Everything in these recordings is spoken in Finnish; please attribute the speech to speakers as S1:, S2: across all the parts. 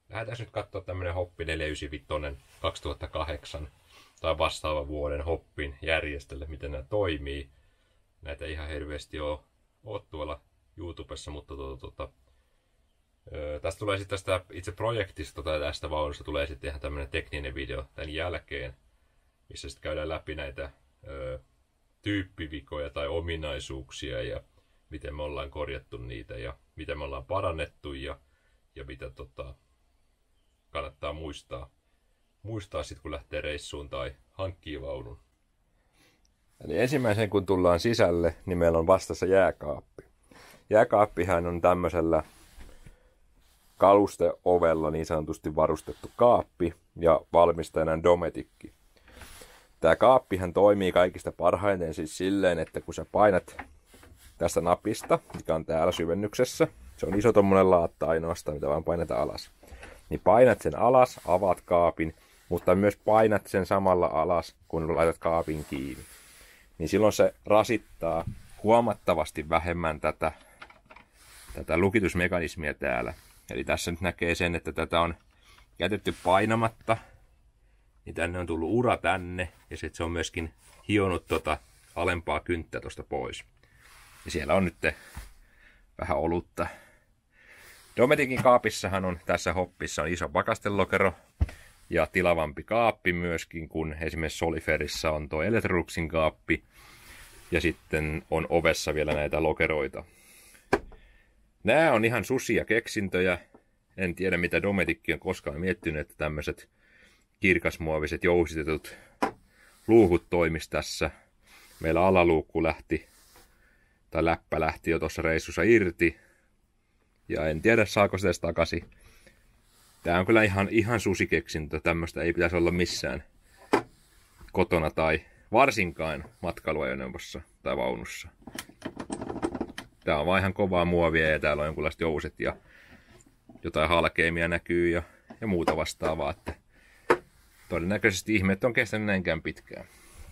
S1: Lähdetään nyt katsoa tämmönen Hoppi 495 2008 tai vastaavan vuoden Hoppin järjestelmä, miten nämä toimii. Näitä ihan hirveästi ole tuolla YouTubessa, mutta tästä tulee sitten tästä itse projektista tai tästä vaunusta tulee sitten ihan tämmönen tekninen video tämän jälkeen, missä sitten käydään läpi näitä tyyppivikoja tai ominaisuuksia ja miten me ollaan korjattu niitä ja miten me ollaan parannettu ja mitä kannattaa muistaa sitten kun lähtee reissuun tai hankkii vaunun.
S2: Eli ensimmäisen kun tullaan sisälle, niin meillä on vastassa jääkaappi. Jääkaappihan on tämmöisellä kalusteovella niin sanotusti varustettu kaappi ja valmistajana Dometic. Tämä kaappihan toimii kaikista parhaiten siis silleen, että kun sä painat tästä napista, mikä on täällä syvennyksessä, se on iso tommonen laatta ainoastaan, mitä vaan painetaan alas. Niin painat sen alas, avaat kaapin, mutta myös painat sen samalla alas, kun laitat kaapin kiinni. Niin silloin se rasittaa huomattavasti vähemmän tätä lukitusmekanismia täällä. Eli tässä nyt näkee sen, että tätä on jätetty painamatta, niin tänne on tullut ura tänne, ja sitten se on myöskin hionut alempaa kynttä tuosta pois. Ja siellä on nyt vähän olutta. Dometicin kaapissahan on tässä Hoppissa on iso pakastelokero ja tilavampi kaappi myöskin, kun esimerkiksi Soliferissa on tuo Electroluxin kaappi. Ja sitten on ovessa vielä näitä lokeroita. Nämä on ihan susia keksintöjä. En tiedä mitä Dometic on koskaan miettinyt, että tämmöiset kirkasmuoviset jousitetut luukut toimis tässä. Meillä alaluukku läppä lähti jo tuossa reissussa irti. Ja en tiedä saako sitä edes takaisin. Tää on kyllä ihan susikeksintö. Tämmöistä ei pitäisi olla missään kotona tai varsinkaan matkailuajoneuvossa tai vaunussa. Tää on vaan ihan kovaa muovia ja täällä on jonkunlaiset jouset ja jotain halkeimia näkyy ja muuta vastaavaa. Että todennäköisesti ihmeet on kestänyt näinkään pitkään.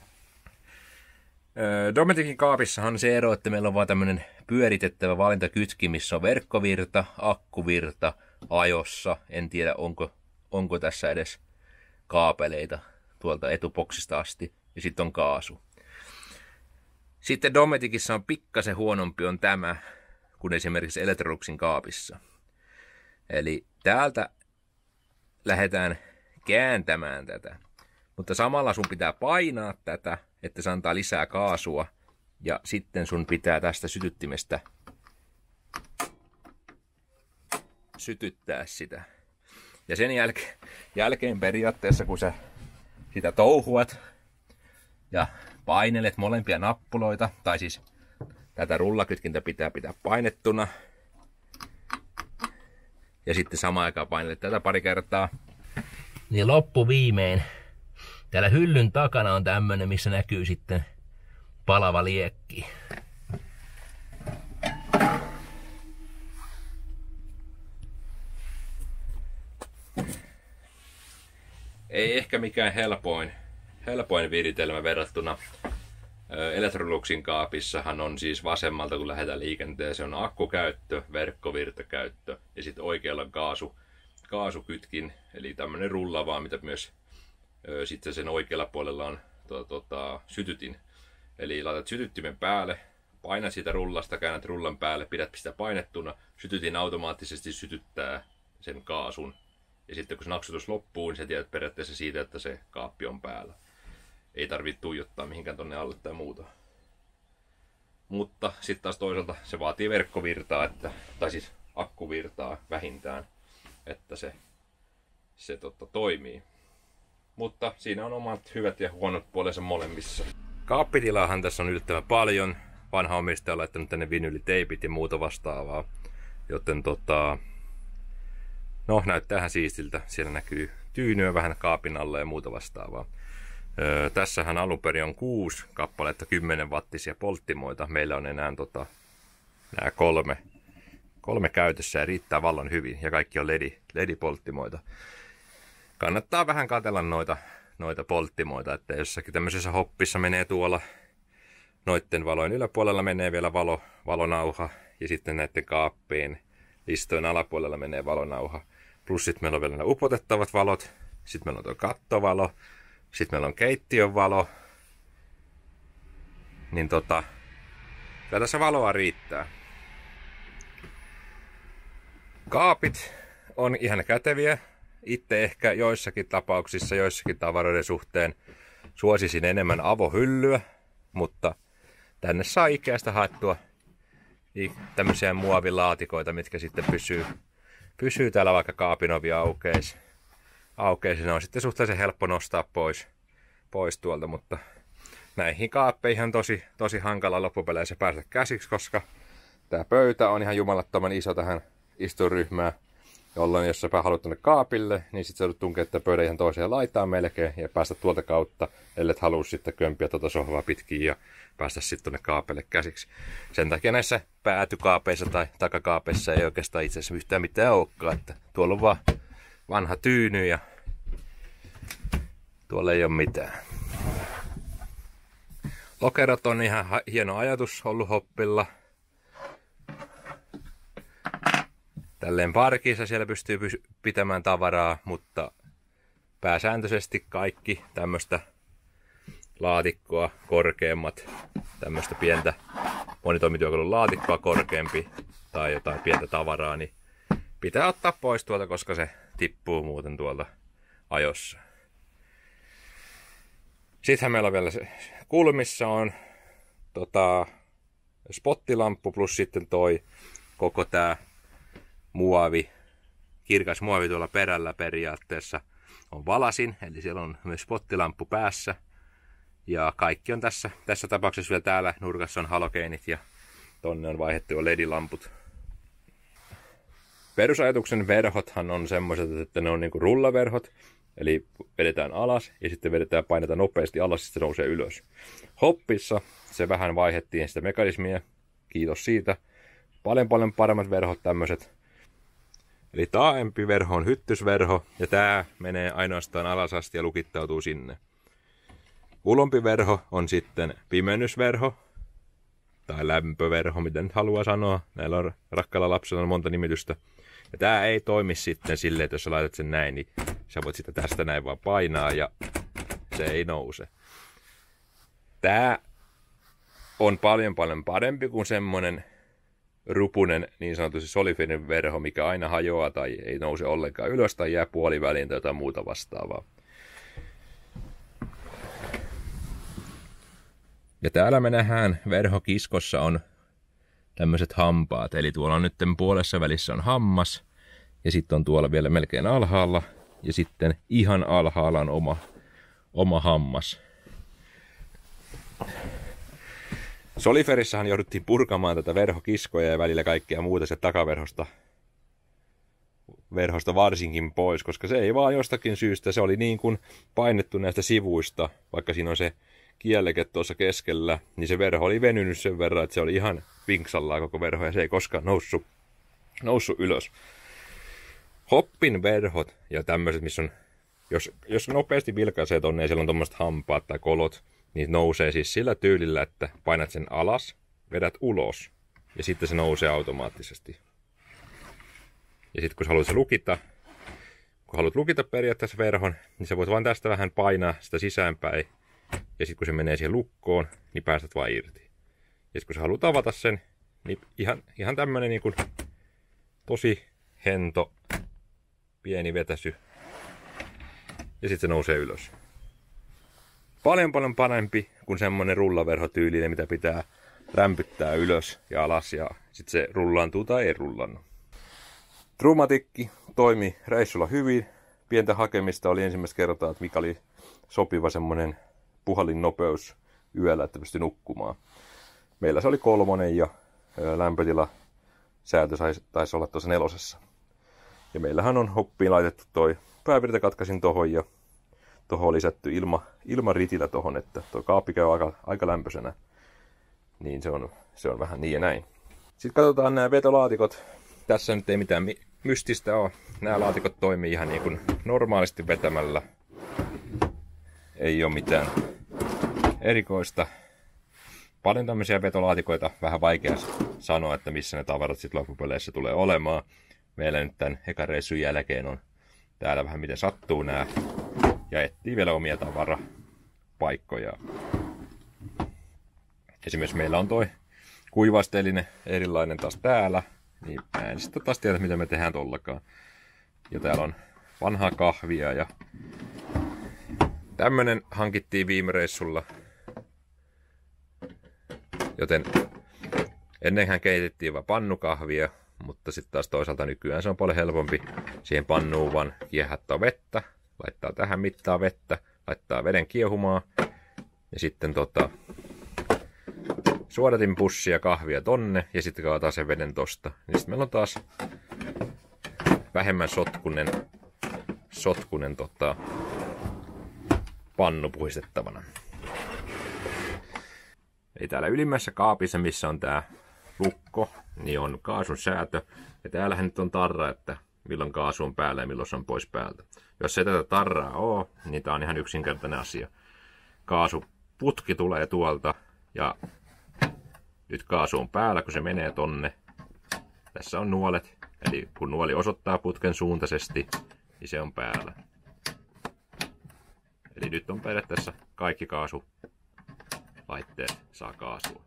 S2: Dometicin kaapissahan on se ero, että meillä on vaan tämmönen pyöritettävä valintakytki, missä on verkkovirta, akkuvirta, ajossa. En tiedä onko tässä edes kaapeleita tuolta etuboksista asti. Ja sitten on kaasu. Sitten Dometicissa on pikkasen huonompi on tämä kuin esimerkiksi Electroluxin kaapissa. Eli täältä lähdetään kääntämään tätä. Mutta samalla sun pitää painaa tätä, että se antaa lisää kaasua. Ja sitten sun pitää tästä sytyttimestä sytyttää sitä. Ja sen jälkeen periaatteessa, kun sä sitä touhuat ja painelet molempia nappuloita, tai siis tätä rullakytkintä pitää painettuna. Ja sitten samaan aikaan painelet tätä pari kertaa.
S3: Niin loppuviimein. Täällä hyllyn takana on tämmönen, missä näkyy sitten palava liekki.
S1: Ei ehkä mikään helpoin viritelmä verrattuna Electroluxin kaapissahan on siis vasemmalta kun lähdetään liikenteeseen on akkukäyttö, verkkovirtakäyttö ja sitten oikealla kaasukytkin eli tämmönen rullava, mitä myös sitten sen oikealla puolella on sytytin. Eli laitat sytyttimen päälle, painat siitä rullasta, käännät rullan päälle, pidät sitä painettuna, sytytin automaattisesti sytyttää sen kaasun. Ja sitten kun se naksutus loppuu, niin sä tiedät periaatteessa siitä, että se kaappi on päällä. Ei tarvitse tuijottaa mihinkään tonne alle tai muuta. Mutta sitten taas toisaalta se vaatii verkkovirtaa, tai siis akkuvirtaa vähintään, että se toimii. Mutta siinä on omat hyvät ja huonot puolensa molemmissa.
S2: Kaappitilaahan tässä on yllättävän paljon. Vanha omistaja on laittanut tänne vinyliteipit ja muuta vastaavaa. Joten no näyttäähän siistiltä. Siellä näkyy tyynyä vähän kaapin alle ja muuta vastaavaa. Tässähän alun perin on 6 kappaletta 10 wattisia polttimoita. Meillä on enää nämä kolme käytössä ja riittää vallan hyvin. Ja kaikki on LED-polttimoita. Kannattaa vähän katsella noita polttimoita, että jossakin tämmöisessä Hoppissa menee tuolla noitten valojen yläpuolella menee vielä valonauha ja sitten näiden kaappien listojen alapuolella menee valonauha. Plus sitten meillä on vielä nämä upotettavat valot. Sitten meillä on tuo kattovalo. Sitten meillä on keittiön valo. Niin kyllä tässä valoa riittää. Kaapit on ihan käteviä. Itse ehkä joissakin tapauksissa, joissakin tavaroiden suhteen suosisin enemmän avohyllyä, mutta tänne saa Ikeasta haettua tämmöisiä muovilaatikoita, mitkä sitten pysyy täällä vaikka kaapin ovi aukeisi. Ne on sitten suhteellisen helppo nostaa pois tuolta, mutta näihin kaappeihin on tosi hankala loppupeleissä päästä käsiksi, koska tämä pöytä on ihan jumalattoman iso tähän istuinryhmään, jolloin jos sä haluat tuonne kaapille, niin sit sä joudut tunkea pöydän ihan toiseen laitaan melkein ja päästä tuolta kautta, ellet halua sitten kömpiä tuota sohvaa pitkin ja päästä sitten tuonne kaapelle käsiksi. Sen takia näissä päätykaapeissa tai takakaapeissa ei oikeastaan itse asiassa yhtään mitään olekaan, että tuolla on vaan vanha tyyny ja tuolla ei ole mitään. Lokerot on ihan hieno ajatus ollut Hoppilla. Tälleen parkissa siellä pystyy pitämään tavaraa, mutta pääsääntöisesti kaikki tämmöistä laatikkoa korkeammat, tämmöistä pientä monitoimityökalun laatikkoa korkeampi tai jotain pientä tavaraa, niin pitää ottaa pois tuolta, koska se tippuu muuten tuolta ajossa. Sittenhän meillä on vielä se kulmissa on spottilamppu plus sitten toi koko tää muovi, kirkas muovi tuolla perällä periaatteessa on valasin, eli siellä on myös spottilamppu päässä. Ja kaikki on tässä tapauksessa vielä täällä nurkassa on halogeenit ja tonne on vaihdettu jo LED-lamput. Perusajatuksen verhothan on semmoiset, että ne on niinku rullaverhot, eli vedetään alas ja sitten painetaan nopeasti alas ja sitten nousee ylös. Hoppissa se vähän vaihdettiin sitä mekanismia, kiitos siitä. Paljon paremmat verhot tämmöiset. Eli taaempi verho on hyttysverho ja tää menee ainoastaan alas asti ja lukittautuu sinne. Ulompi verho on sitten pimennysverho tai lämpöverho, miten nyt haluaa sanoa. Näillä on rakkaalla lapsella on monta nimitystä. Ja tää ei toimi sitten silleen, että jos sä laitat sen näin, niin sä voit sitä tästä näin vaan painaa ja se ei nouse. Tää on paljon parempi kuin semmonen rupunen niin sanotusti soliferin verho, mikä aina hajoaa tai ei nouse ollenkaan ylös tai jää puoliväliin tai jotain muuta vastaavaa. Ja täällä me nähdään verhokiskossa on tämmöiset hampaat, eli tuolla on nyt puolessa välissä on hammas ja sitten on tuolla vielä melkein alhaalla ja sitten ihan alhaalla on oma hammas. Soliferissahan jouduttiin purkamaan tätä verhokiskoja ja välillä kaikkea muuta se takaverhosta varsinkin pois, koska se ei vaan jostakin syystä, se oli niin kuin painettu näistä sivuista, vaikka siinä on se kielleke tuossa keskellä, niin se verho oli venynyt sen verran, että se oli ihan vinksallaan koko verho ja se ei koskaan noussut ylös. Hoppin verhot ja tämmöiset, missä on, jos nopeasti vilkaisee tonne ja siellä on tommoset hampaat tai kolot, niin nousee siis sillä tyylillä, että painat sen alas, vedät ulos ja sitten se nousee automaattisesti. Ja sitten kun haluat lukita periaatteessa verhon, niin sä voit vain tästä vähän painaa sitä sisäänpäin. Ja sitten kun se menee siihen lukkoon, niin päästät vaan irti. Ja sitten kun sä haluat avata sen, niin ihan tämmönen niin kuin tosi hento, pieni vetäsy. Ja sitten se nousee ylös. Paljon parempi kuin semmonen rullaverhotyylinen, mitä pitää rämpyttää ylös ja alas ja sitten se rullaantuu tai ei rullannut. Trumatikki toimi reissulla hyvin. Pientä hakemista oli ensimmäistä kertaa, että mikä oli sopiva semmonen puhallinnopeus yöllä, että pystyi nukkumaan. Meillä se oli 3 ja lämpötila säätö taisi olla tuossa 4. Ja meillähän on Hoppiin laitettu toi päävirtakatkasin tohon ja tohon on lisätty ilman ritillä tohon, että toi kaappi käy aika lämpöisenä. Niin se on vähän niin ja näin. Sitten katsotaan nämä vetolaatikot. Tässä nyt ei mitään mystistä ole. Nämä laatikot toimii ihan niin kuin normaalisti vetämällä. Ei ole mitään erikoista. Paljon tämmöisiä vetolaatikoita, vähän vaikea sanoa, että missä ne tavarat sitten loppupeleissä tulee olemaan. meillä nyt tämän ekan reissun jälkeen on täällä vähän miten sattuu nää. Ja etsii vielä omia tavarapaikkoja. Esimerkiksi meillä on toi kuivasteellinen erilainen taas täällä. Niin mä en sitten taas tiedä, mitä me tehdään tollakaan. Ja täällä on vanhaa kahvia ja tämmönen hankittiin viime reissulla. Joten ennenhän keitettiin vaan pannukahvia, mutta sitten taas toisaalta nykyään se on paljon helpompi. Siihen pannuun vaan kiehättää vettä, laittaa tähän mittaan vettä, laittaa veden kiehumaan ja sitten suodatin pussia kahvia tonne ja sitten kaataa sen veden tosta. Niin sitten meillä on taas vähemmän sotkunen pannu puhistettavana. Eli täällä ylimmässä kaapissa, missä on tää lukko, niin on kaasun säätö. Ja täällähän nyt on tarra, että milloin kaasu on päällä ja milloin se on pois päältä. Jos ei tätä tarraa ole, niin tää on ihan yksinkertainen asia. Kaasuputki tulee tuolta ja nyt kaasu on päällä, kun se menee tonne. Tässä on nuolet, eli kun nuoli osoittaa putken suuntaisesti, niin se on päällä. Eli nyt on periaatteessa kaikki kaasulaitteet saa kaasua.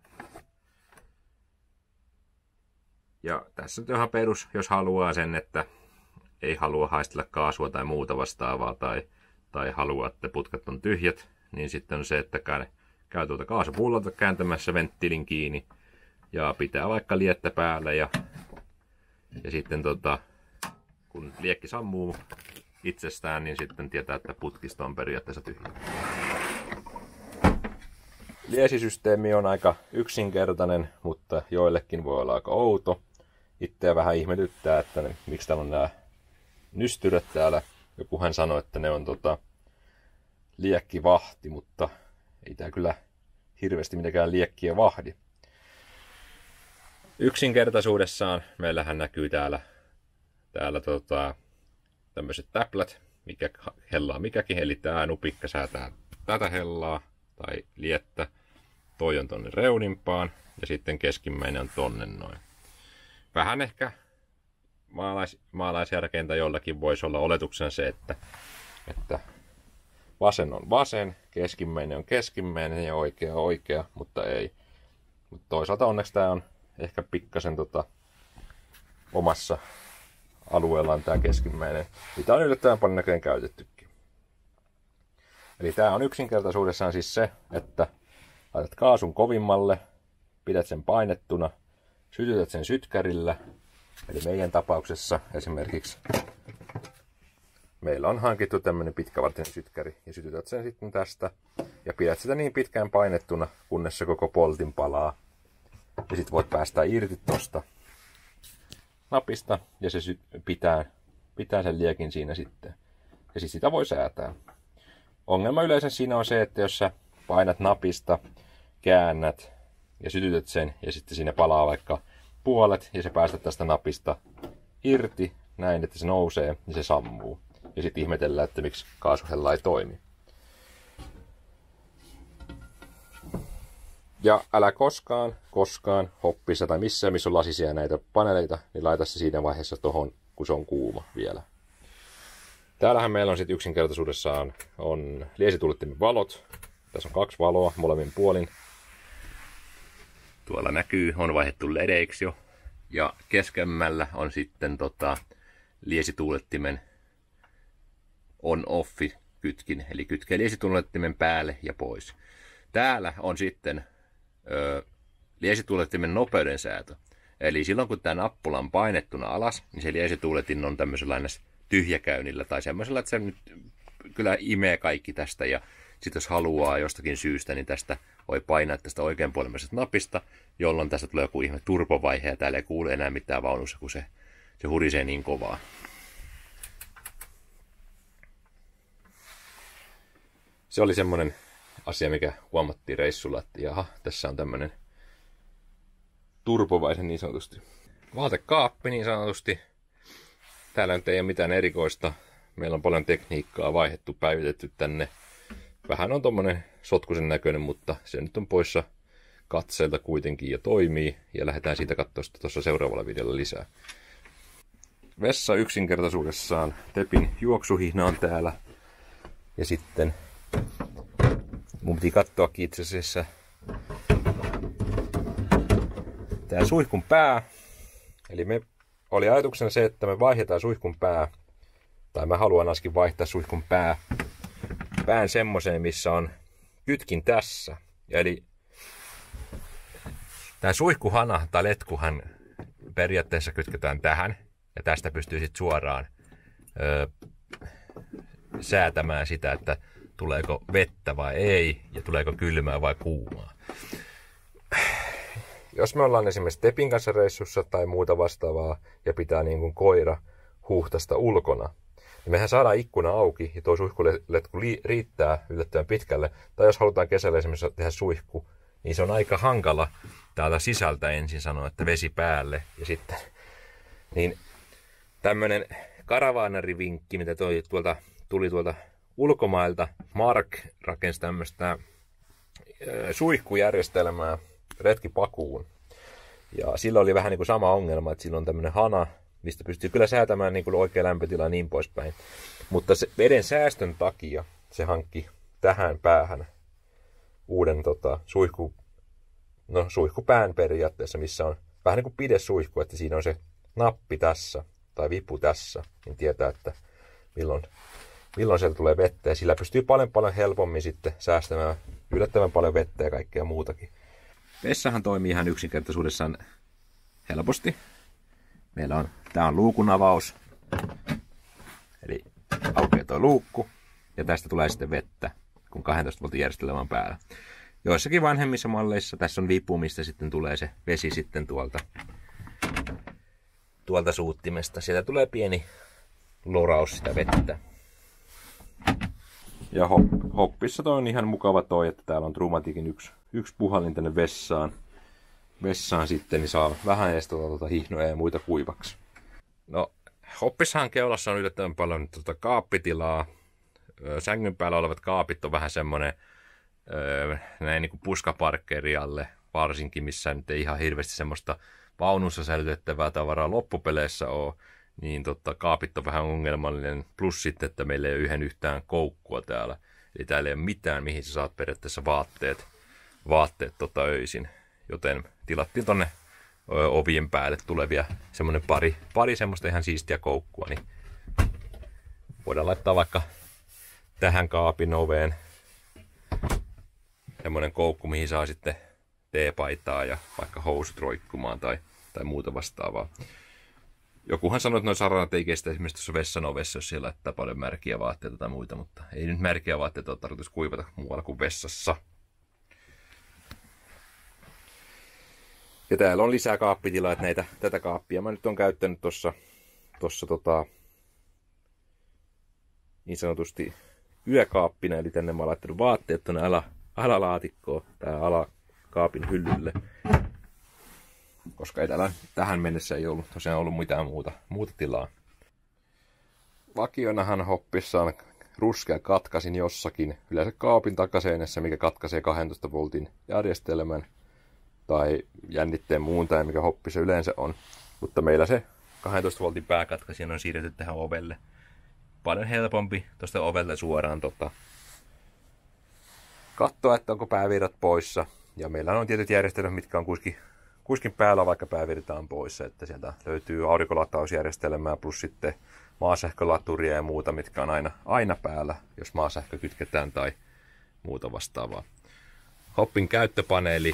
S2: Ja tässä nyt ihan perus, jos haluaa sen, että ei halua haistella kaasua tai muuta vastaavaa, tai haluaa, että putket on tyhjät, niin sitten on se, että käy tuolta kaasupullolta kääntämässä venttiilin kiinni ja pitää vaikka liettä päällä ja sitten kun liekki sammuu itsestään, niin sitten tietää, että putkista on periaatteessa tyhjä. Liesisysteemi on aika yksinkertainen, mutta joillekin voi olla aika outo. Itseä vähän ihmetyttää, että miksi täällä on nämä nystyrät täällä. Jokuhan sanoi, että ne on liekkivahti, mutta ei tää kyllä hirveästi mitenkään liekkiä vahdi. Yksinkertaisuudessaan meillähän näkyy täällä tämmöiset täplät, mikä hellaa mikäkin, eli tää nupikka säätää tätä hellaa tai liettä. Toi on tonne reunimpaan ja sitten keskimmäinen on tonne noin. Vähän ehkä maalaisjärkeintä jollakin voisi olla oletuksena se, että vasen on vasen, keskimmäinen on keskimmäinen ja oikea on oikea, mutta ei. Mutta toisaalta onneksi tää on ehkä pikkasen omassa alueellaan tää keskimmäinen. Mitä on yllättävän paljon näköinen käytettykin. Eli tää on yksinkertaisuudessaan siis se, että laitat kaasun kovimmalle, pidät sen painettuna, sytytät sen sytkärillä. Eli meidän tapauksessa esimerkiksi meillä on hankittu tämmönen pitkävartinen sytkäri ja sytytät sen sitten tästä ja pidät sitä niin pitkään painettuna, kunnes se koko poltin palaa. Ja sit voit päästää irti tosta napista ja se pitää sen liekin siinä sitten. Ja sit sitä voi säätää. Ongelma yleensä siinä on se, että jos sä painat napista, käännät ja sytytät sen ja sitten siinä palaa vaikka puolet ja se päästät tästä napista irti näin, että se nousee ja se sammuu. Ja sitten ihmetellään, että miksi kaasuhella ei toimi. Ja älä koskaan hoppissa tai missään, missä on lasisia näitä paneeleita, niin laita se siinä vaiheessa tohon, kun se on kuuma vielä. Täällähän meillä on sitten yksinkertaisuudessaan on liesituulettimen valot. Tässä on 2 valoa molemmin puolin. Tuolla näkyy, on vaihdettu ledeiksi jo. Ja keskemmällä on sitten liesituulettimen on-offi kytkin. Eli kytkee liesituulettimen päälle ja pois. Täällä on sitten liesituulettimen nopeuden säätö. Eli silloin kun tämä nappula on painettuna alas, niin se liesituuletin on tämmöisellä tyhjäkäynnillä tai semmoisella, että se nyt kyllä imee kaikki tästä. Ja sitten jos haluaa jostakin syystä, niin tästä voi painaa tästä oikeanpuolimmaisesta napista, jolloin tästä tulee joku ihme turpovaihe ja täällä ei kuule enää mitään vaunussa, kun se hurisee niin kovaa. Se oli semmoinen asia, mikä huomattiin reissulla, että jaha, tässä on tämmöinen turpovaisen niin sanotusti. Vaatekaappi niin sanotusti. Täällä nyt ei ole mitään erikoista. Meillä on paljon tekniikkaa vaihdettu, päivitetty tänne. Vähän on tommonen sotkusen näköinen, mutta se nyt on poissa katseelta kuitenkin ja toimii. Ja lähdetään siitä katsoa tuossa seuraavalla videolla lisää. vessa yksinkertaisuudessaan. Tepin juoksuhihna on täällä. Ja sitten mun piti katsoakin itse asiassa tää suihkun pää. Eli me oli ajatuksena se, että me vaihdetaan suihkun pää. Tai mä haluan askin vaihtaa suihkun pään semmoseen, missä on kytkin tässä. Eli tää suihkuhana tai letkuhan periaatteessa kytketään tähän. Ja tästä pystyy sitten suoraan säätämään sitä, että tuleeko vettä vai ei, ja tuleeko kylmää vai kuumaa. Jos me ollaan esimerkiksi Tepin kanssa reissussa tai muuta vastaavaa, ja pitää niin kuin koira huuhtasta ulkona, niin mehän saadaan ikkuna auki, ja tuo suihkuletku riittää yllättävän pitkälle. Tai jos halutaan kesällä esimerkiksi tehdä suihku, niin se on aika hankala täältä sisältä ensin sanoa, että vesi päälle, ja sitten niin tämmönen karavaanarivinkki, mitä tuli tuolta ulkomailta. Mark rakensi tämmöistä suihkujärjestelmää retkipakuun. Ja sillä oli vähän niin kuin sama ongelma, että sillä on tämmöinen hana, mistä pystyy kyllä säätämään niin kuin oikea lämpötila ja niin poispäin. Mutta se veden säästön takia se hankki tähän päähän uuden suihkupään periaatteessa, missä on vähän niin kuin pidesuihku, että siinä on se nappi tässä tai vipu tässä, niin tietää, että milloin sieltä tulee vettä. Ja sillä pystyy paljon helpommin sitten säästämään yllättävän paljon vettä ja kaikkea muutakin. Vessahan toimii ihan yksinkertaisuudessaan helposti. Tää on luukun avaus. Eli aukeaa tuo luukku. Ja tästä tulee sitten vettä, kun 12 voltin järjestelmä on päällä. Joissakin vanhemmissa malleissa tässä on vipu, mistä sitten tulee se vesi sitten tuolta suuttimesta. Sieltä tulee pieni loraus sitä vettä. Ja hoppissa toi on ihan mukava toi, että täällä on Trumatikin yksi puhallin tänne vessaan sitten, niin saa vähän edes hihnoja ja muita kuivaksi. No, hoppissahan keulassa on yllättävän paljon kaappitilaa. Sängyn päällä olevat kaapit on vähän semmonen näin niin kuin puskaparkkeri alle, varsinkin missä nyt ei ihan hirveästi semmoista vaunussa säilytettävää tavaraa loppupeleissä ole, niin kaapit on vähän ongelmallinen. Plus sitten, että meillä ei ole yhtään koukkua täällä. Eli täällä ei ole mitään, mihin sä saat periaatteessa vaatteet öisin. Joten tilattiin tonne ovien päälle tulevia semmonen pari semmoista ihan siistiä koukkua. Niin voidaan laittaa vaikka tähän kaapin oveen semmonen koukku, mihin saa sitten teepaitaa ja vaikka housut roikkumaan tai muuta vastaavaa. Jokuhan sanoi, että noin saranat ei kestä esimerkiksi tuossa vessan ovessa, jos siellä laittaa paljon märkiä vaatteita tai muita, mutta ei nyt märkiä vaatteita ole tarkoitus kuivata muualla kuin vessassa. Ja täällä on lisää kaappitilaa, että tätä kaappia mä nyt on käyttänyt tuossa niin sanotusti yökaappina, eli tänne mä oon laittanut vaatteet tuonne alalaatikkoon tai alakaapin hyllylle. Koska ei tähän mennessä ei ollut tosiaan ollut mitään muuta tilaa. Vakionahan hoppissa on ruskea katkasin jossakin, yleensä kaapin takaseinässä, mikä katkaisee 12 voltin järjestelmän tai jännitteen muun tai mikä hoppissa yleensä on. Mutta meillä se 12 voltin pääkatkaisin on siirretty tähän ovelle. Paljon helpompi tuosta ovelle suoraan katsoa, että onko päävirrat poissa. Ja meillä on tietyt järjestelmät, mitkä on kuiskin päällä, vaikka päävirrat on poissa. Että sieltä löytyy aurinkolatausjärjestelmää plus sitten maasähkölaturia ja muuta, mitkä on aina päällä, jos maasähkö kytketään tai muuta vastaavaa. Hoppin käyttöpaneeli.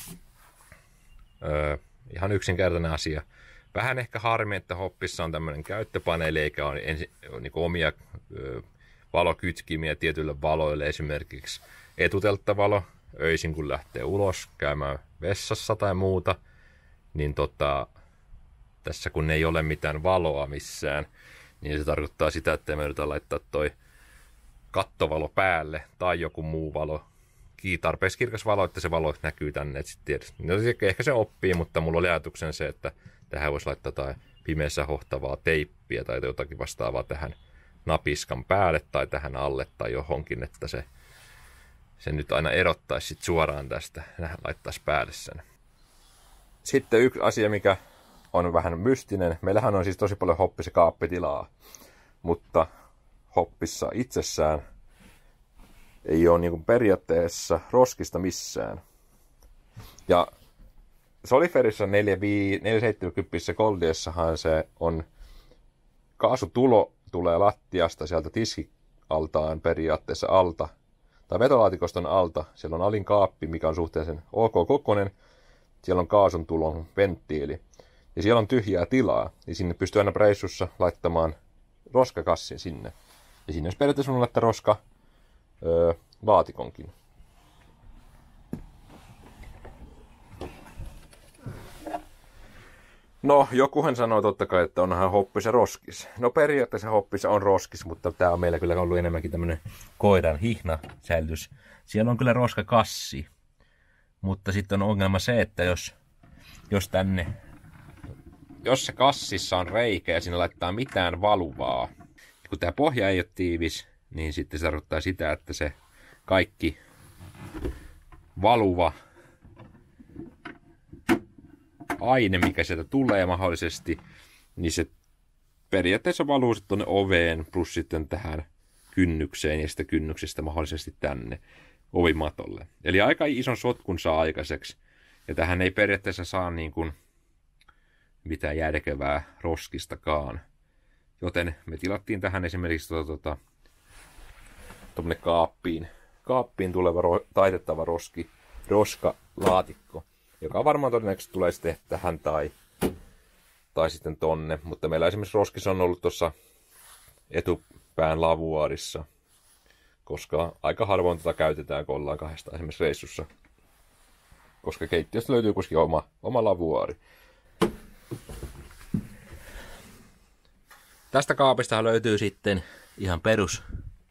S2: Ihan yksinkertainen asia. Vähän ehkä harmi, että hoppissa on tämmöinen käyttöpaneeli, eikä ole niin omia valokytkimiä tietyille valoille. Esimerkiksi etutelttavalo öisin, kun lähtee ulos käymään vessassa tai muuta. Niin tässä kun ei ole mitään valoa missään, niin se tarkoittaa sitä, että me yritetään laittaa toi kattovalo päälle tai joku muu valo. Tarpeeksi kirkas valo, että se valo näkyy tänne. No, ehkä se oppii, mutta mulla oli ajatuksen se, että tähän voisi laittaa tai pimeässä hohtavaa teippiä tai jotakin vastaavaa tähän napiskan päälle tai tähän alle tai johonkin, että se nyt aina erottaisi sit suoraan tästä, laittaisi päälle sen. Sitten yksi asia, mikä on vähän mystinen. Meillähän on siis tosi paljon Hoppissa kaappitilaa, mutta Hoppissa itsessään ei ole niin kuin periaatteessa roskista missään. Ja Soliferissa 470 Goldiessahan se on kaasutulo tulee lattiasta sieltä tiskialtaan periaatteessa alta, tai vetolaatikoston alta. Siellä on alin kaappi, mikä on suhteellisen ok-kokoinen. Siellä on kaasun tulon venttiili. Ja siellä on tyhjää tilaa, niin sinne pystyy aina reissussa laittamaan roskakassin sinne. Ja sinne jos periaatteessa on laittaa laatikonkin. No, jokuhan sanoo totta kai, että onhan Hoppis ja roskis. No periaatteessa Hoppis on roskis, mutta tää on meillä kyllä ollut enemmänkin tämmönen koiran hihnasäilytys. Siellä on kyllä roskakassi, mutta sitten on ongelma se, että jos se kassissa on reikä ja siinä laittaa mitään valuvaa, kun tää pohja ei ole tiivis, niin sitten se tarkoittaa sitä, että se kaikki valuva aine, mikä sieltä tulee mahdollisesti, niin se periaatteessa valuu sitten tuonne oveen plus sitten tähän kynnykseen ja sitten kynnyksestä mahdollisesti tänne ovimatolle. Eli aika ison sotkun saa aikaiseksi. Ja tähän ei periaatteessa saa niin kuin mitään järkevää roskistakaan. Joten me tilattiin tähän esimerkiksi tuommoinen kaappiin tuleva taitettava roskalaatikko, joka varmaan todennäköisesti tulee sitten tähän tai sitten tonne. Mutta meillä esimerkiksi roskis on ollut tuossa etupään lavuaarissa, koska aika harvoin tätä käytetään, kun ollaan kahdesta esimerkiksi reissussa. Koska keittiöstä löytyy kuitenkin oma lavuaari.
S3: Tästä kaapista löytyy sitten ihan perus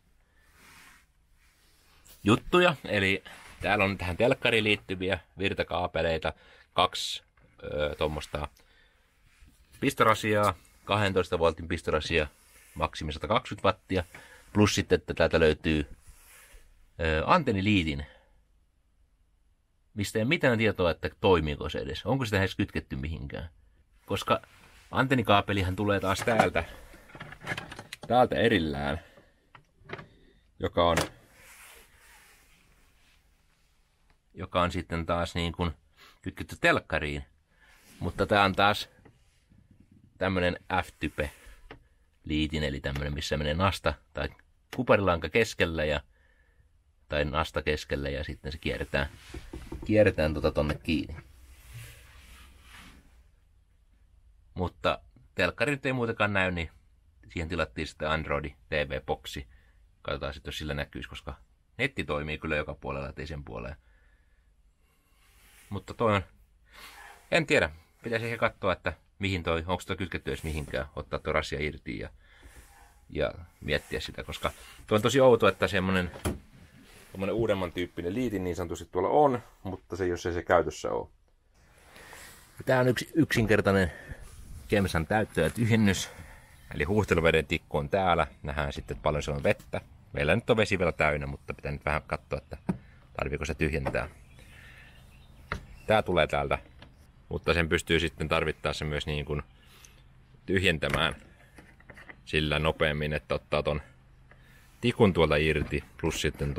S3: juttuja, eli täällä on tähän telkkariin liittyviä virtakaapeleita, 2 tuommoista pistorasiaa, 12 voltin pistorasia, maksimi 120 wattia, plus sitten, että täältä löytyy antenniliitin, mistä ei ole mitään tietoa, että toimiiko se edes, onko sitä edes kytketty mihinkään, koska antennikaapelihan tulee taas täältä erillään, joka on sitten taas niin kuin kytketty telkkariin. Mutta tää on taas tämmönen F-type liitin, eli tämmönen, missä menee nasta tai kuparilanka keskellä tai nasta keskellä ja sitten se kierretään tonne kiinni. Mutta telkkari nyt ei muutenkaan näy, niin siihen tilattiin sitten Android TV-boksi. Katsotaan sitten, jos sillä näkyisi, koska netti toimii kyllä joka puolella, ettei sen puoleen. Mutta toi on, en tiedä, pitäisi ehkä katsoa, että mihin onko toi kytketty edes mihinkään, ottaa tuo rasia irti ja miettiä sitä, koska tuo on tosi outo, että semmonen uudemman tyyppinen liitin niin sanotusti tuolla on, mutta se jos ei se käytössä ole. Tää on yksinkertainen Kemsan täyttö ja tyhjennys, eli huuhteluveden tikku on täällä, nähdään sitten, että paljon se on vettä. Meillä nyt on vesi vielä täynnä, mutta pitää nyt vähän katsoa, että tarviiko se tyhjentää. Tää tulee täältä, mutta sen pystyy sitten tarvittaessa myös niin kuin tyhjentämään sillä nopeammin, että ottaa ton tikun tuolta irti, plus sitten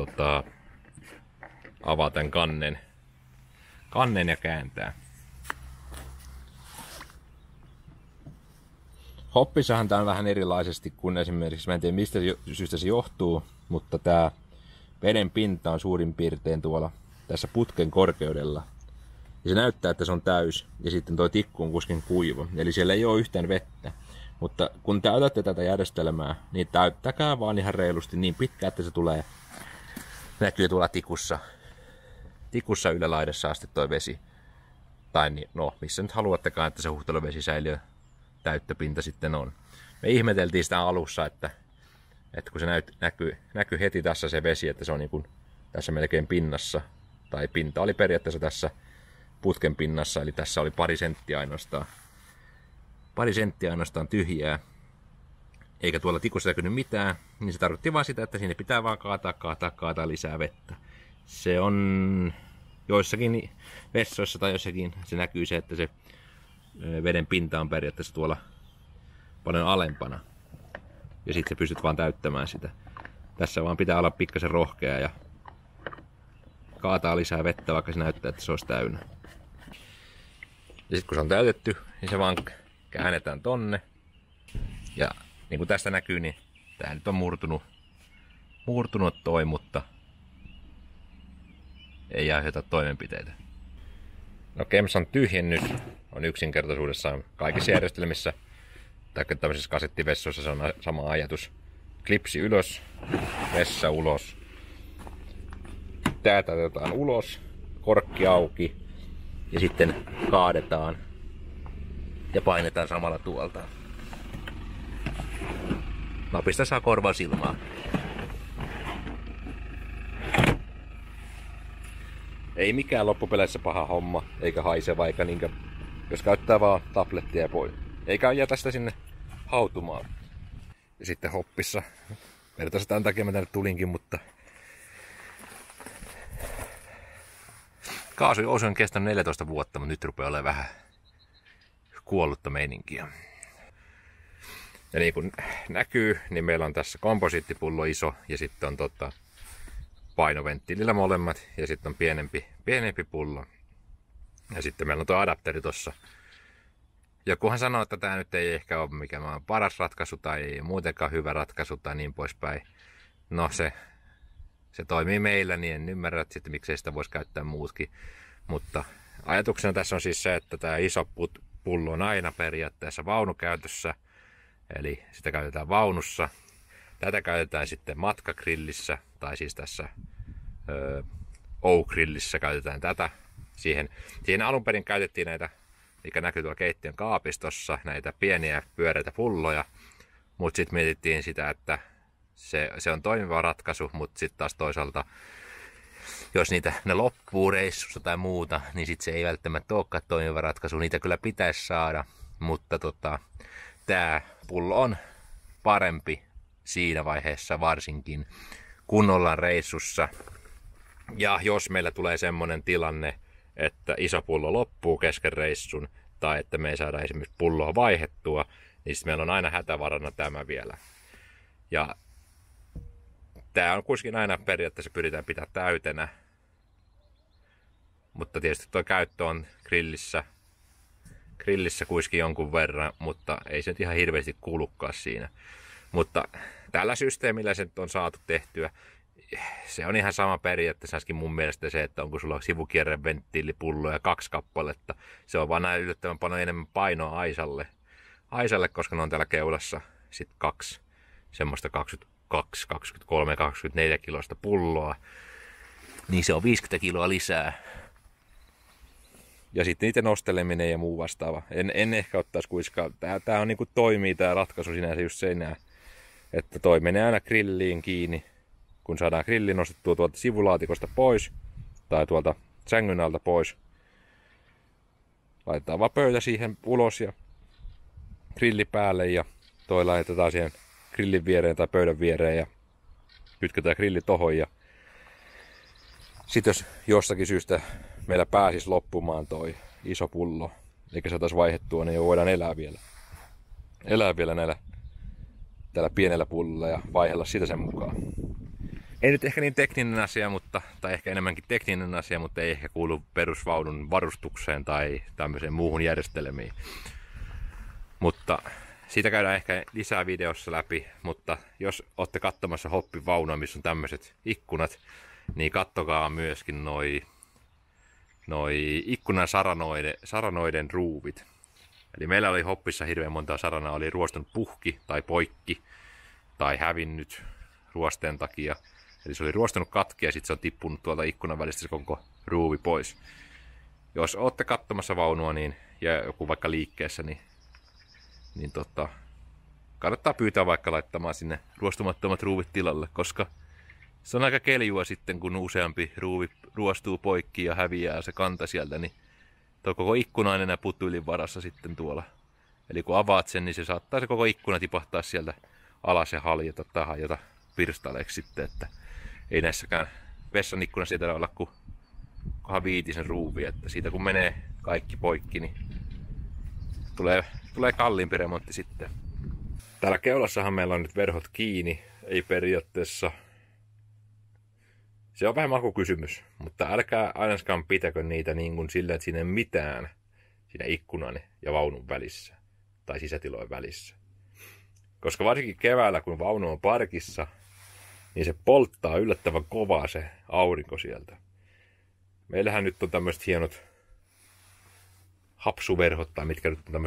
S3: avaa tämän kannen ja kääntää. Hoppissahan tää on vähän erilaisesti kuin esimerkiksi, mä en tiedä mistä syystä se johtuu, mutta tää veden pinta on suurin piirtein tuolla tässä putken korkeudella. Ja se näyttää, että se on täys, ja sitten tuo tikku on kuskin kuiva, eli siellä ei ole yhtään vettä. Mutta kun täytätte tätä järjestelmää, niin täyttäkää vaan ihan reilusti niin pitkään, että se näkyy tuolla tikussa ylälaidassa asti toi vesi. Tai no, missä nyt haluattekaan, että se huhteluvesi säilyy täyttöpinta sitten on. Me ihmeteltiin sitä alussa, että kun se näkyy heti tässä se vesi, että se on niin kuin tässä melkein pinnassa. Tai pinta oli periaatteessa tässä putken pinnassa, eli tässä oli pari senttiä ainoastaan tyhjää, eikä tuolla tikussa näkynyt mitään, niin se tarkoitti vaan sitä, että sinne pitää vaan kaataa lisää vettä. Se on joissakin vessoissa tai jossakin se näkyy se, että se veden pinta on periaatteessa tuolla paljon alempana. Ja sitten pystyt vaan täyttämään sitä. Tässä vaan pitää olla pikkasen rohkea ja kaataa lisää vettä, vaikka se näyttää, että se olisi täynnä. Ja sitten kun se on täytetty, niin se vaan käännetään tonne. Ja niin kuin tästä näkyy, niin tää nyt on murtunut toi, mutta ei aiheuta toimenpiteitä. No Kemsan tyhjennys on yksinkertaisuudessaan kaikissa järjestelmissä, tai tämmöisissä kasettivessoissa se on sama ajatus. Klipsi ylös, vessa ulos. Täältä otetaan ulos, korkki auki ja sitten kaadetaan ja painetaan samalla tuolta. Napista saa korvan silmaa. Ei mikään loppupeleissä paha homma, eikä haiseva, eikä niinkö, jos käyttää vaan tablettia pois. Eikä jätä sitä sinne hautumaan. Ja sitten hoppissa. Vertaisesti tämän takia mä tänne tulinkin, mutta kaasuosu on kestänyt 14 vuotta, mutta nyt rupeaa olemaan vähän kuollutta meininkiä. Ja niin kuin näkyy, niin meillä on tässä komposiittipullo iso ja sitten on painoventtiilillä molemmat ja sitten on pienempi pullo. Ja sitten meillä on tuo adapteri tossa. Jokuhan sanoo, että tämä nyt ei ehkä ole mikään paras ratkaisu tai muutenkaan hyvä ratkaisu tai niin poispäin. No se toimii meillä, niin en ymmärrä, että sitten miksei sitä voisi käyttää muutkin. Mutta ajatuksena tässä on siis se, että tämä iso pullo on aina periaatteessa vaunukäytössä. Eli sitä käytetään vaunussa. Tätä käytetään sitten matkagrillissä tai siis tässä O-grillissä käytetään tätä. Siihen alun perin käytettiin näitä, mikä näkyy tuolla keittiön kaapistossa, näitä pieniä pyöreitä pulloja. Mutta sitten mietittiin sitä, että se on toimiva ratkaisu, mutta sitten taas toisaalta, jos ne loppuu reissussa tai muuta, niin sitten se ei välttämättä olekaan toimiva ratkaisu. Niitä kyllä pitäisi saada, mutta tämä pullo on parempi siinä vaiheessa varsinkin, kun ollaan reissussa. Ja jos meillä tulee semmoinen tilanne, että iso pullo loppuu kesken reissun, tai että me ei saada esimerkiksi pulloa vaihettua, niin sitten meillä on aina hätävarana tämä vielä. Ja tämä on kuitenkin aina periaatteessa pyritään pitää täytenä. Mutta tietysti tuo käyttö on grillissä kuitenkin jonkun verran, mutta ei se nyt ihan hirveästi kulukaan siinä. Mutta tällä systeemillä se on saatu tehtyä. Se on ihan sama periaatteessa mun mielestä se, että onko sulla sivukierreventtiilipulloja 2 kappaletta. Se on vaan näin yllättävän paljon enemmän painoa aisalle, koska ne on täällä keulassa sitten 2 semmoista 22, 23, 24 kilosta pulloa. Niin se on 50 kiloa lisää. Ja sitten niiden nosteleminen ja muu vastaava. En ehkä ottaisi kuiskaan. Tää on niinku toimii tää ratkaisu sinänsä just se enää. Että toi menee aina grilliin kiinni. Kun saadaan grilli nostettua tuolta sivulaatikosta pois. Tai tuolta sängyn alta pois. Laitetaan vaan pöytä siihen ulos ja grilli päälle. Ja toi laitetaan siihen grillin viereen tai pöydän viereen. Ja kytketään grilli tohon. Ja sitten jos jostakin syystä meillä pääsisi loppumaan toi iso pullo, eikä saataisiin vaihdettua, niin voidaan elää vielä tällä pienellä pullolla ja vaihella sitä sen mukaan. Ei nyt ehkä niin tekninen asia, tai ehkä enemmänkin tekninen asia, mutta ei ehkä kuulu perusvaunun varustukseen tai tämmöiseen muuhun järjestelmiin. Mutta siitä käydään ehkä lisää videossa läpi, mutta jos olette katsomassa hoppivaunua, missä on tämmöiset ikkunat, niin kattokaa myöskin noi ikkunan saranoiden ruuvit. Eli meillä oli hoppissa hirveän monta saranaa, oli ruostunut puhki tai poikki tai hävinnyt ruosteen takia. Eli se oli ruostunut katki ja sitten se on tippunut tuolta ikkunan välistä se koko ruuvi pois. Jos olette katsomassa vaunua ja joku vaikka liikkeessä, niin kannattaa pyytää vaikka laittamaan sinne ruostumattomat ruuvit tilalle, koska se on aika keljua sitten, kun useampi ruuvi ruostuu poikki ja häviää se kanta sieltä, niin tuo koko ikkuna on enää putuilin varassa sitten tuolla. Eli kun avaat sen, niin se saattaa se koko ikkuna tipahtaa sieltä alas ja haljeta tai hajota pirstaleeksi sitten, että ei näissäkään vessan ikkunassa ei olla kuin 5 ruuvi, että siitä kun menee kaikki poikki, niin Tulee kalliimpi remontti sitten. Täällä keulassahan meillä on nyt verhot kiinni. Ei periaatteessa. Se on vähän makukysymys, mutta älkää ainakaan pitäkö niitä niin kuin sillä, että siinä ei mitään siinä ikkunan ja vaunun välissä tai sisätilojen välissä. Koska varsinkin keväällä, kun vaunu on parkissa, niin se polttaa yllättävän kovaa se aurinko sieltä. Meillähän nyt on tämmöiset hienot hapsuverhot, tai mitkä nyt on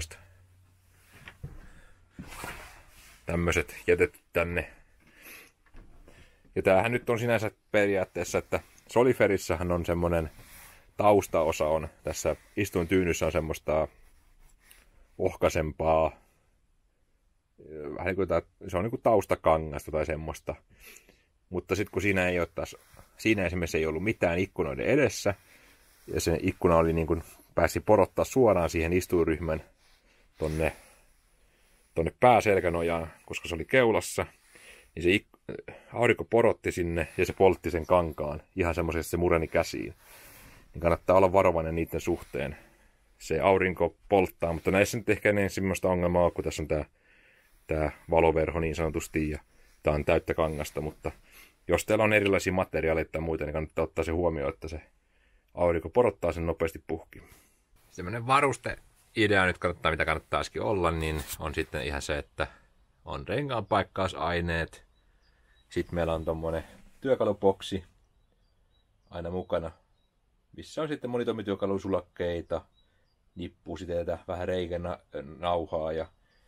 S3: tämmöiset jätetty tänne. Ja tämähän nyt on sinänsä periaatteessa, että Soliferissahan on semmonen taustaosa on, tässä istuintyynyssä on semmoista ohkaisempaa, vähän niin kuin se on niin kuin taustakangasta tai semmoista. Mutta sitten kun siinä esimerkiksi ei ollut mitään ikkunoiden edessä, ja se ikkuna oli niin kuin, pääsi porottaa suoraan siihen istuinryhmän tonne pääselkänojaan, koska se oli keulassa, niin se aurinko porotti sinne ja se poltti sen kankaan ihan semmoisesti, se mureni käsiin. Niin kannattaa olla varovainen niiden suhteen. Se aurinko polttaa, mutta näissä nyt ehkä ei semmoista ongelmaa, kun tässä on tää valoverho niin sanotusti ja tää on täyttä kangasta, mutta jos teillä on erilaisia materiaaleja tai muita, niin kannattaa ottaa se huomioon, että se aurinko porottaa sen nopeasti puhki. Semmoinen varusteidea nyt kannattaa, mitä kannattaisikin olla, niin on sitten ihan se, että on renkaan paikkausaineet. Sitten meillä on tommonen työkaluboksi aina mukana, missä on sitten monitoimityökalusulakkeita, nippusiteitä, vähän reikänauhaa ja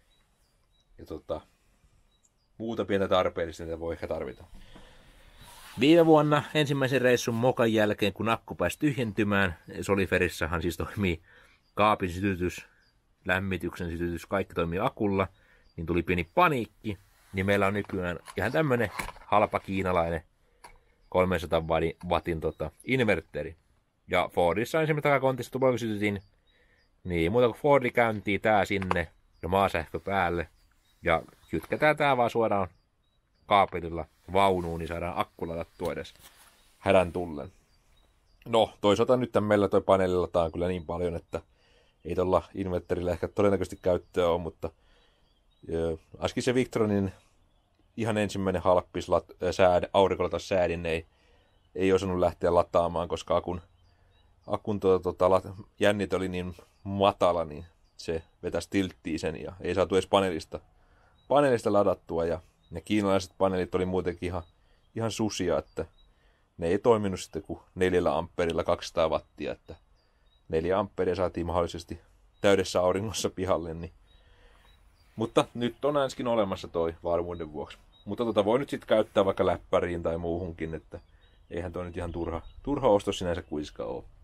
S3: muuta pientä tarpeellista, mitä voi ehkä tarvita. Viime vuonna ensimmäisen reissun mokan jälkeen, kun akku pääsi tyhjentymään, Soliferissahan siis toimii kaapin sytytys, lämmityksen sytytys, kaikki toimii akulla, niin tuli pieni paniikki. Niin meillä on nykyään ihan tämmönen halpa kiinalainen 300 wattin inverteri. Ja Fordissa ensimmäinen takakontissa tupakosytytin, niin muuta kuin Fordi käyntiin tää sinne ja maasähkö päälle. Ja kytketään tää vaan suoraan kaapelilla vaunuun, niin saadaan akku ladattua edes hädän tullen. No, toisaalta nyt meillä toi paneeli lataa kyllä niin paljon, että ei tuolla inverterillä ehkä todennäköisesti käyttöä ole, mutta ainakin se Victronin ihan ensimmäinen halppis aurinkolatas säädin ei osannut lähteä lataamaan, koska akun jännite oli niin matala, niin se vetäisi tilttiin sen ja ei saatu edes paneelista ladattua. Ja ne kiinalaiset paneelit oli muutenkin ihan susia, että ne ei toiminut sitten kuin 4 amperilla 200 wattia, että 4 amperia saatiin mahdollisesti täydessä auringossa pihalle. Niin. Mutta nyt on ainakin olemassa toi varmuuden vuoksi. Mutta voi nyt sitten käyttää vaikka läppäriin tai muuhunkin, että eihän toi nyt ihan turha ostos sinänsä kuitenkaan ole.